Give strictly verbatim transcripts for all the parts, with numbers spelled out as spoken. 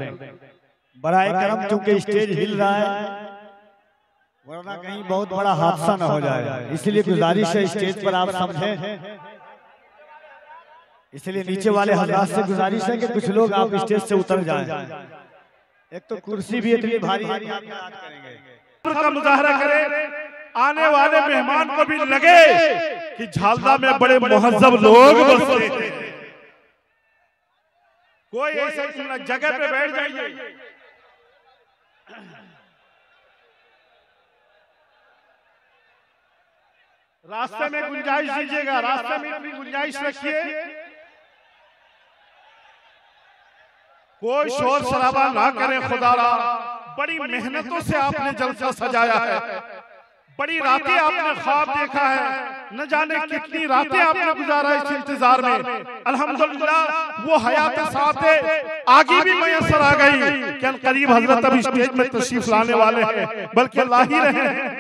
बड़ा करम, चूंकि स्टेज हिल रहा है वरना कहीं बहुत बड़ा हादसा न हो जाए, इसलिए गुजारिश है स्टेज पर आप समझें। इसलिए नीचे वाले हजरात से गुजारिश है कि कुछ लोग आप स्टेज से उतर जाएं। एक तो कुर्सी भी इतनी भारी है का मुजाहरा करें, आने वाले मेहमान को भी लगे कि झालदा में बड़े मुहज्जब लोग बसते हैं। कोई ऐसा जगह पे बैठ जाइए, रास्ते में गुंजाइश दीजिएगा, रास्ते में अपनी गुंजाइश रखिए, कोई शोर शराबा ना करें। खुदारा बड़ी मेहनतों से आपने जलसा सजाया है, बड़ी रातें आपने ख्वाब देखा है, न जाने कितनी रातें आपने गुजारा इस इंतजार में। अल्हम्दुलिल्लाह वो हयात साथे आगे भी मयसर आ गई कि करीब हजरत अभी स्टेज में तशरीफ लाने वाले हैं, बल्कि अल्लाह ही रहे।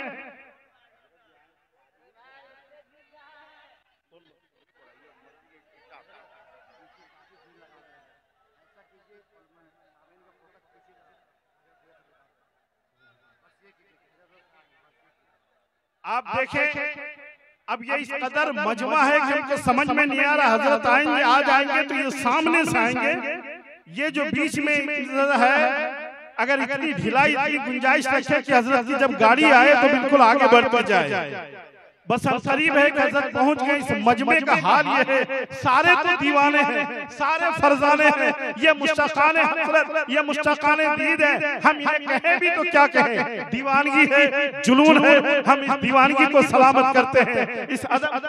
आप देखें अब ये इस कदर मजमा है कि हमको समझ में नहीं आ रहा। हजरत आएंगे, आज आएंगे तो ये सामने से आएंगे, ये जो बीच में है अगर इतनी ढिलाई इतनी गुंजाइश रखे कि हजरत की जब गाड़ी आए तो बिल्कुल आगे बढ़ जाए। बस हम करीब है कि हजरत पहुंच गए। इस मजमे का हाल ये है, सारे तो दीवाने हैं, सारे फरजाने हैं, ये मुश्ताकाने हसरत, ये मुश्ताकाने दीद है। हम इन्हें कहें भी तो क्या कहें, दीवानगी है, जुनून है। हम इस दीवानगी को सलामत करते हैं। इस अदब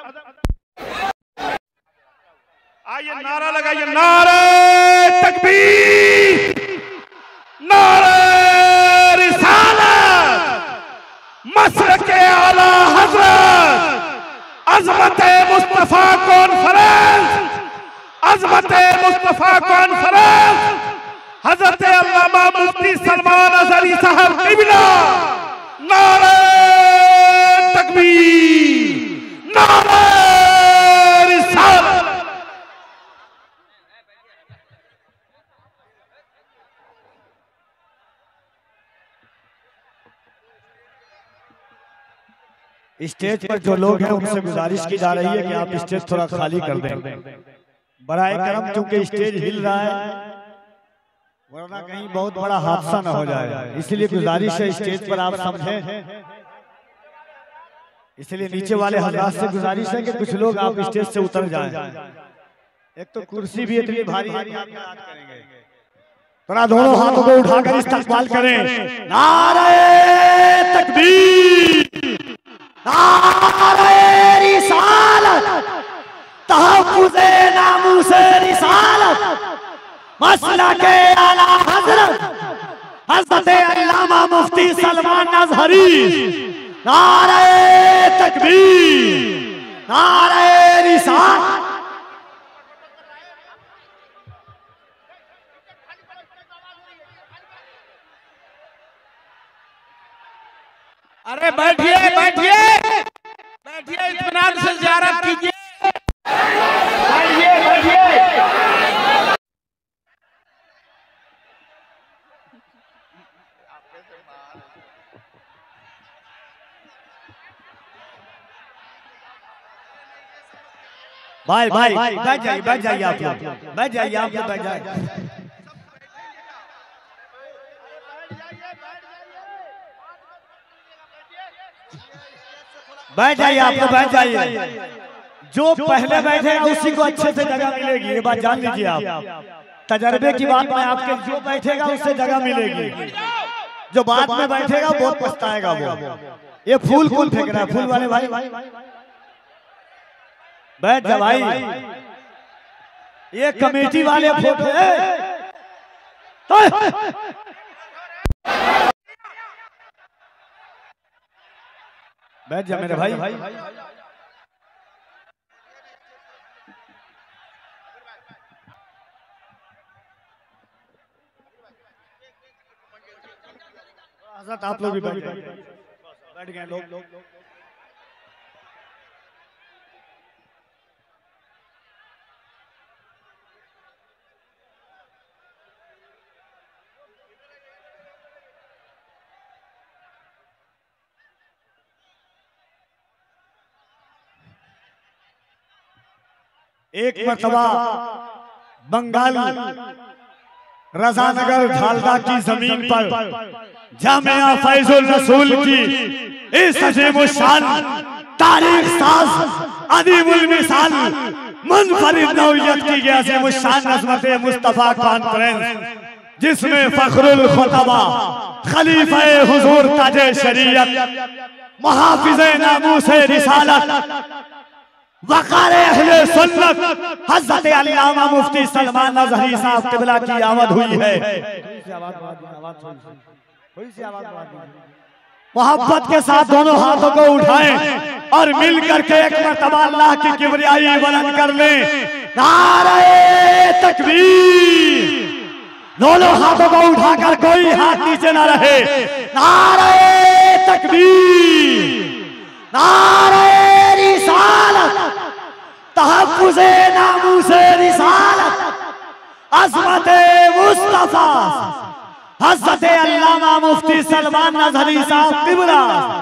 आइए नारा लगाइए, नारे तकबीर, नारे रिसालत, मसलके आला हजरत, अज़मते मुस्तफा कॉन्फ्रेंस, अज़मते मुस्तफा कॉन्फ्रेंस, हजरत अल्लामा मुफ्ती सलमान अज़हरी साहब क़िबला। नारे तकबीर, नारे रिसालत। स्टेज पर जो लोग हैं उनसे गुजारिश की जा रही है कि आप स्टेज थोड़ा खाली कर दें। बराए करम, चूंकि स्टेज हिल रहा है वरना कहीं बहुत बड़ा हादसा न हो जाए, इसलिए गुजारिश है स्टेज पर आप समझें। इसलिए नीचे वाले हजरात से गुजारिश है कि कुछ लोग आप स्टेज से उतर जाएं। एक तो कुर्सी भी इतनी भारी है, थोड़ा दोनों हाथों को उठाकर इस्तकबाल करें। नारे तकबीर, नारे रिसालत, तहफ्फुज़े नामूसे रिसालत, मसलके आला हजरत, हजरत अल्लामा मुफ्ती सलमान अज़हरी। नारे तकबीर, नारे रिसालत। अरे बैठिए बैठिए बैठिए, इत्मीनान से ज़ियारत कीजिए। बैठिए बैठिए। भाई भाई बैठ जाइए, बैठ जाइए, आप लोग बैठ जाइए, आप लोग बैठ जाइए। बैठ जाइए, आप लोग बैठ जाइए। जो पहले बैठेगा उसी को अच्छे से जगह मिलेगी, ये बात जान लीजिए आप। तजर्बे की बात में आपके, जो बैठेगा उससे जगह मिलेगी, जो बाद में बैठेगा बहुत पछताएगा वो। ये फूल कौन फेंक रहा है? फूल वाले भाई बैठ जा भाई, ये कमेटी वाले फोटो बैठ जा मेरे भाई। हज़रत आप लोग भी बैठ गए, बैठ गए लोग। एक मर्तबा बंगाल रजानगर झालदा की जमीन पर जामिया फैजुल रसूल की इस अजीम शान तारीख साज अदीमुल मिसाल मुनफरिद नौइयत की अजीम शान अज़मत मुस्तफा कॉन्फ्रेंस, जिसमें फखरुल खुतबा खलीफा हुजूर ताजे शरीयत मुहाफिज़े नामूसे रिसालत वक़ार अहले सुन्नत हज़रत अल्लामा मुफ्ती सलमान अज़हरी साहब क़िबला की आमद हुई है। मोहब्बत के साथ दोनों हाथों को उठाएं और मिल करके एक मर्तबा अल्लाह की किबरियाई बुलंद कर लें। नारे तकबीर, दोनों हाथों को उठाकर कोई हाथ नीचे ना रहे। नारे तकबीर, नारे रिसालत, तहफ़्फ़ुज़े नामूसे रिसालत, अज़मते मुस्तफ़ा हज़रत अल्लामा मुफ्ती सलमान अज़हरी साहब क़िबला।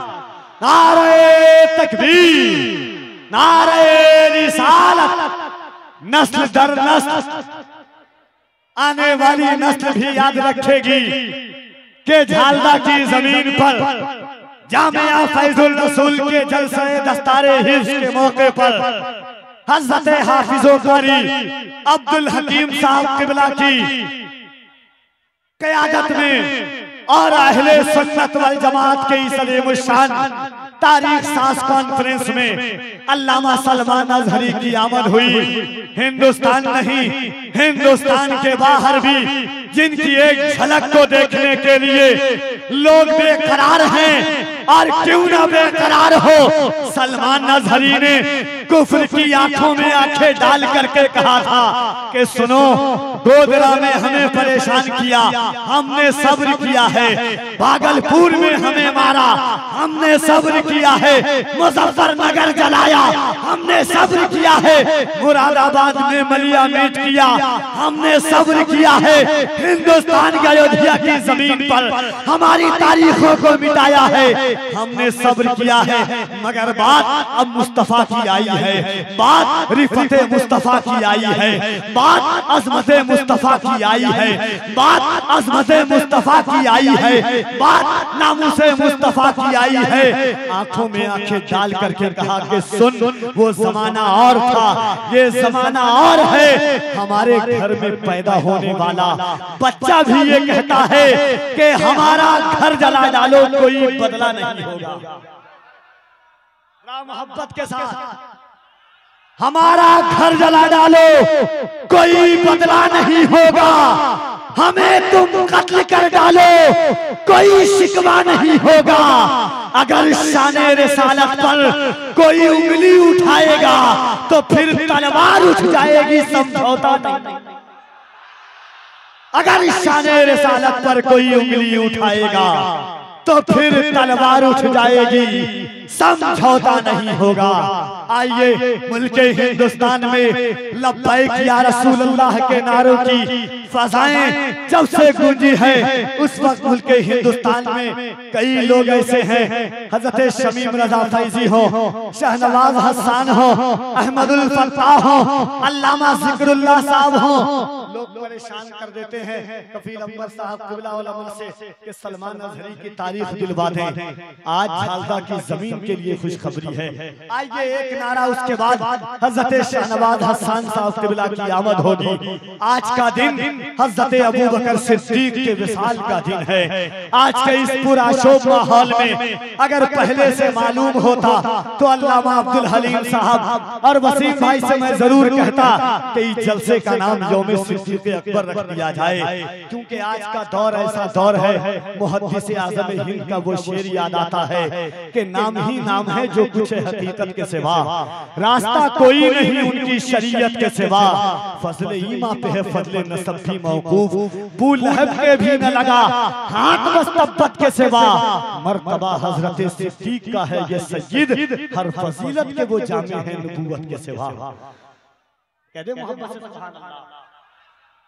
नारे तकबीर, नारे रिसालत, नस्ल दर नस्ल आने वाली नस्ल भी याद रखेगी कि झालदा की जमीन पर जामिया फैजुल रसूल के जलसे दस्तारे हिफ्ज़ के मौके पर हज़रत हाफिज़ो कारी अब्दुल हकीम साहब क़िबला की क़यादत में और अहले सुन्नत वल जमात के इस अज़ीम शान तारीख साज कॉन्फ्रेंस में अल्लामा सलमान अज़हरी की आमद हुई। हिंदुस्तान नहीं, हिंदुस्तान के बाहर भी जिनकी एक झलक को देखने के लिए लोग बेकरार हैं, और क्यों ना बेकरार हो, सलमान अज़हरी ने कुफ्र की आंखों में आंखें डाल करके कहा था कि सुनो, गोधरा में हमें परेशान किया, हमने सब्र किया है, भागलपुर में हमें मारा, हमने सब्र किया है, मुजफ्फरनगर जलाया, हमने सब्र किया है, मुरादाबाद में मलिया मीट किया, हमने सब्र किया है, हिंदुस्तान की अयोध्या की जमीन पर हमारी तारीखों को मिटाया है, हमने सब्र किया है, मगर बात अब मुस्तफा की आई है, बात रिफते मुस्तफा की आई है, बात अज़मत मुस्तफा की आई है, बात अज़मत मुस्तफा की आई है, बात नामूसे मुस्तफा की आई है। आंखों में आंखें डाल करके कहा कि सुन, वो जमाना और था, ये जमाना और है। हमारे घर में पैदा होने वाला बच्चा भी ये कहता है कि हमारा घर जला डालो, कोई बदला नहीं होगा। मोहब्बत के साथ हमारा घर जला डालो, कोई बदला नहीं होगा, हमें तुम कत्ल कर डालो, कोई शिकवा नहीं होगा। अगर शाने रिसालत पर कोई उंगली उठाएगा तो फिर तलवार उठ जाएगी, समझौता नहीं। अगर शाने रिसालत पर कोई उंगली उठाएगा तो फिर तलवार उठ जाएगी, समझौता नहीं होगा। आइए मुल्के हिंदुस्तान में लब्बैक या रसूल अल्लाह के नारों की फजाएं जब से गूंजी है, उस वक्त मुल्के हिंदुस्तान में कई लोग ऐसे हैं, हजरत शमीम रजा फैजी हो, शहनवाज हसन हो, अहमदुल फत्ताह हो, अल्लामा जिक्रुल्लाह साहब हो, लोग परेशान कर देते हैं कफील अंबर साहब क़िबला उलमा से कि सलमान अज़हरी की तारीख दिलवा दें। आज झालदा की जमीन के लिए खुशखबरी है। आइए एक नारा, उसके बाद हजरत शहनवाज हसन साहब क़िबला की आमद होगी। आज का दिन हजरत अबू बकर सिद्दीक के विसाल का दिन है। आज के इस पूरा शोभ माहौल में अगर पहले से मालूम होता तो अल्लामा अब्दुल हलीम साहब और वसीम भाई से मैं जरूर कहता कि इस जलसे का नाम यौम सिद्दीक अकबर रख दिया जाए, क्योंकि आज का दौर ऐसा दौर है, मुहद्दिस आज़म हिंद का वो शेर याद आता है कि नाम ही नाम है जो कुछ है हकीकत के सिवा, रास्ता कोई नहीं उनकी शरीयत के सिवा, फजले ईमा पे है फजले नसब भी मौकूफ, बू लहब के भी न लगा हाथ मस्तब्बत के सिवा, मर्तबा हजरत सिद्दीक का है ये सय्यद, हर फजीलत के वो जामे हैं नबूवत के सिवा। कह दे मोहम्मद से सुभान अल्लाह।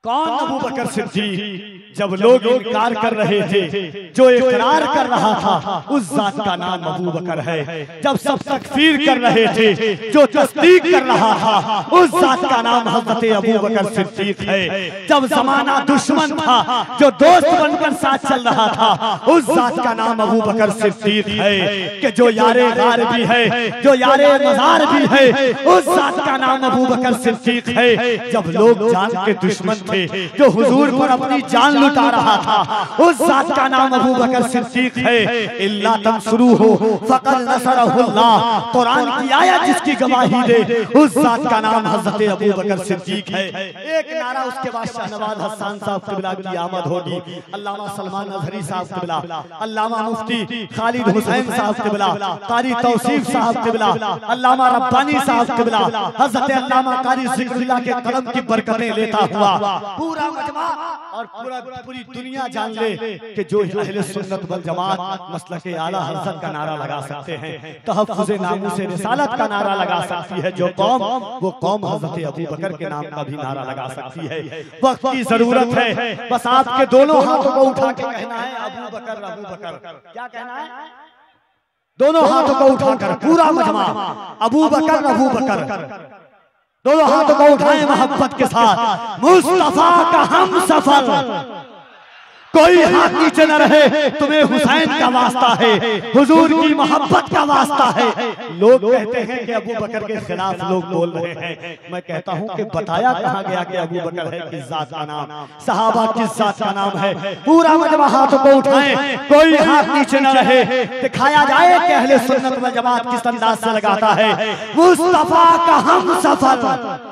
कौन अबू बकर सिद्दीक? जब लोग इनकार कर रहे थे, जो इकरार कर रहा था उस जात का नाम अबू बकर है। जब सब तकफीर कर रहे थे, जो तस्दीक कर रहा था उस जात का नाम हजरत अबू बकर सिद्दीक है। जब जमाना दुश्मन था, जो दोस्त बनकर साथ चल रहा था उस जात का नाम अबू बकर सिद्दीक है। कि जो यारे गार भी है, जो यारे मजार भी है, उस जात का नाम अबू बकर सिद्दीक है। जब लोग जान के दुश्मन थे, जो हुजूर पर अपनी जान लुटा रहा था, उस जात का नाम अबू बकर सिद्दीक है। इल्ला तंसुरू हो फक़द नसरहुल्लाह, कुरान की आयत जिसकी गवाही दे, उस जात का नाम हजरत अबू बकर सिद्दीक है। एक नारा, उसके बाद शाहनवाज हसन साहब क़िबला की आमद होगी, अल्लामा सलमान अज़हरी साहब क़िबला, अल्लामा मुफ्ती खालिद हुसैन साहब क़िबला, कारी तौसीफ साहब क़िबला, अल्लामा रब्बानी साहब क़िबला, हजरत अल्लामा कारी ज़िक्रुल्लाह के कलम की बरकतें लेता हुआ पूरा मजमा और पूरा पूरी दुनिया जान ले कि जो अहले सुन्नत वल जमात मसलके आला हज़रत का नारा लगा सकते हैं, तहफ़्फ़ुज़े नामूसे रिसालत का नारा लगा सकती है जो कौम, वो कौम हज़रत अबू बकर के नाम का भी नारा लगा सकती है। वक्त की जरूरत है, बस आपके दोनों हाथों को उठा के कहना है अबू बकर अबू बकर। क्या कहना है? दोनों हाथों को उठाकर पूरा मजमा अबू बकर अबू बकर, दोनों हाथों को उठाएं मोहब्बत के साथ। मुस्तफा का हम सफर, कोई हाथ नीचे न रहे, तुम्हें हुसैन का वास्ता है, हुजूर की मोहब्बत का वास्ता है। लोग कहते हैं कि अबू बकर के खिलाफ लोग बोल रहे हैं, मैं कहता हूं कि बताया कहां गया कि अबू बकर है किस जात का नाम, सहाबा किस जात का नाम है। पूरा मजमा हाथों को उठाएं, कोई हाथ नीचे न रहे, दिखाया जाए कि अहले सुन्नत वल जमात किस अंदाज से लगाता है। मुस्तफा का हम सफर,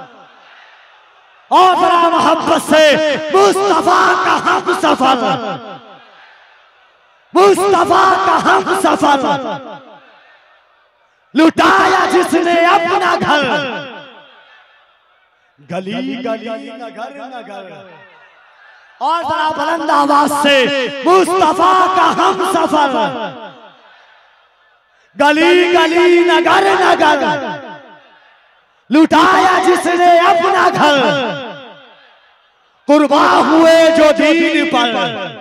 और बड़ा मोहब्बत से मुस्तफा का हम सफर, मुस्तफा का हम सफर, लुटाया जिसने अपना घर, गली गली नगर नगर, और बड़ा बुलंद आवाज से मुस्तफा का हम सफर, गली गली नगर नगर, लुटाया जिसने अपना घर, कुर्बा हुए जो दीन पर,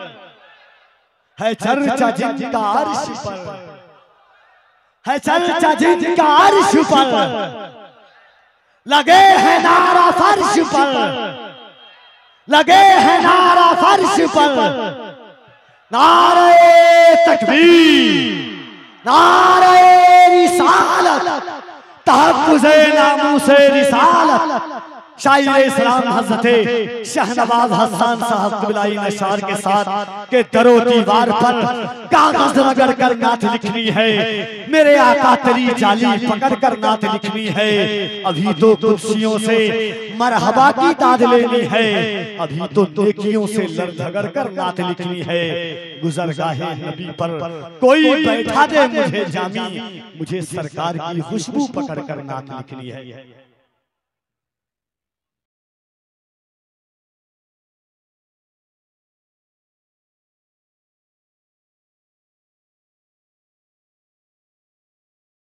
है चर्चा जिनका अर्श पर, है चर्चा जिनका अर्श पर, लगे हैं नारा फर्श पर, लगे हैं नारा फर्श पर, नारे तकबीर, नारे रिसालत, तहफ़्फ़ुज़े नामूसे रिसालत। शायर इस्लाम हज़रत शाहनवाज हसन साहब क़िबलाई नशार के साथ के दरो दीवार पर कागज रगड़ कर नात लिखनी है, मेरे आका तेरी जाली पकड़ कर नात लिखनी है। अभी तो कुर्सियों से मरहबा की दाद लेनी है, अभी तो नेकियों से लड़ झगड़ कर नात लिखनी है। गुज़रगाहे नबी पर कोई बैठा दे मुझे जामी, मुझे सरकार की खुशबू पकड़ कर नात लिखनी है।